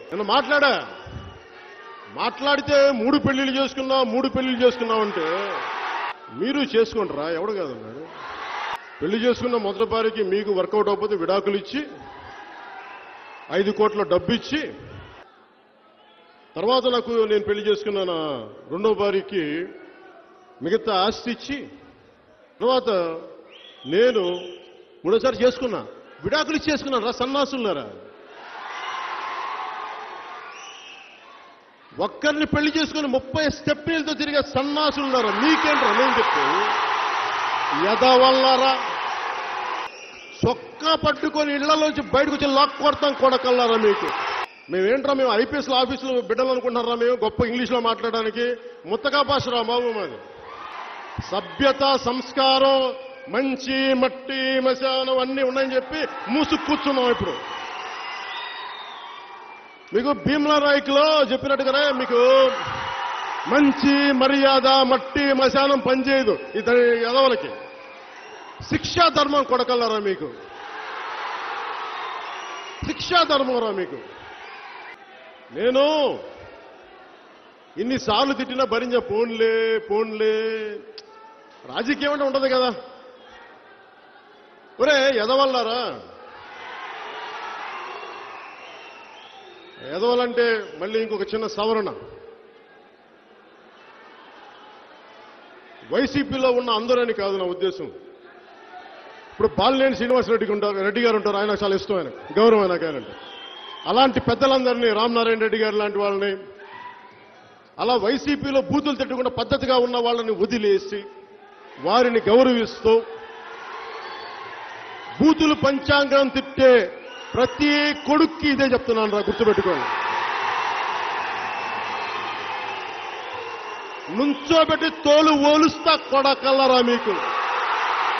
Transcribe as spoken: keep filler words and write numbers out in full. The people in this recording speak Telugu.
నేను మాట్లాడా మాట్లాడితే మూడు పెళ్లిళ్ళు చేసుకున్నావు మూడు పెళ్లిళ్ళు చేసుకున్నావు అంటే మీరు చేసుకుంటారా? ఎవడు కాదన్నాడు. పెళ్లి చేసుకున్న మొదటి భార్యకి మీకు వర్కౌట్ అవ్వకపోతే విడాకులు ఇచ్చి ఐదు కోట్ల డబ్బు ఇచ్చి, తర్వాత నాకు నేను పెళ్లి చేసుకున్న నా రెండో భార్యకి మిగతా ఆస్తి ఇచ్చి, తర్వాత నేను మూడోసారి చేసుకున్నా విడాకులు ఇచ్చి చేసుకున్నాను రా సన్నాసులారా. ఒక్కరిని పెళ్లి చేసుకుని ముప్పై స్టెప్పీలతో తిరిగే సన్నాసులున్నారా? మీకేంట్రా నేను చెప్తే ఎదవల్లారా. చొక్కా పట్టుకొని ఇళ్లలోంచి బయటకు వచ్చి లాక్ కొడతాం కొడకల్లారా మీకు. మేమేంట్రా మేము ఐపీఎస్ల ఆఫీసులో బిడ్డలు అనుకుంటున్నారా? మేము గొప్ప ఇంగ్లీష్లో మాట్లాడడానికి ముత్తగా భాష రా బాబు మాది. సభ్యత సంస్కారం మంచి మట్టి మశానం అన్నీ ఉన్నాయని చెప్పి మూసుకు కూర్చున్నాం. ఇప్పుడు మీకు భీమ్లా నాయకులో చెప్పినట్టుగానే మీకు మంచి మర్యాద మట్టి మశానం పనిచేయదు. ఇతని ఎదవలకి శిక్షా ధర్మం కొడకల్లారా మీకు. శిక్షా ధర్మం రా మీకు. నేను ఇన్నిసార్లు తిట్టినా భరించా. పోన్లే పోన్లే రాజకీయం అంటే ఉండదు కదా. ఒరే ఎదవల్లారా, ఎదవలంటే మళ్ళీ ఇంకొక చిన్న సవరణ. వైసీపీలో ఉన్న అందరని కాదు నా ఉద్దేశం. ఇప్పుడు బాలినేని శ్రీనివాసరెడ్డికి ఉంటారు, రెడ్డి గారు ఉంటారు, ఆయన చాలా ఇష్టం, ఆయన గౌరవం ఆయన గారంటే. అలాంటి పెద్దలందరినీ, రామనారాయణ రెడ్డి గారు లాంటి వాళ్ళని, అలా వైసీపీలో బూతులు తిట్టకుండా పద్ధతిగా ఉన్న వాళ్ళని వదిలేసి వారిని గౌరవిస్తూ బూతులు పంచాంగం తిట్టే ప్రతి కొడుక్కి ఇదే చెప్తున్నాను రా, గుర్తుపెట్టుకోండి. నుంచోబెట్టి తోలు ఓలుస్తా కొడకల్లరా మీకు.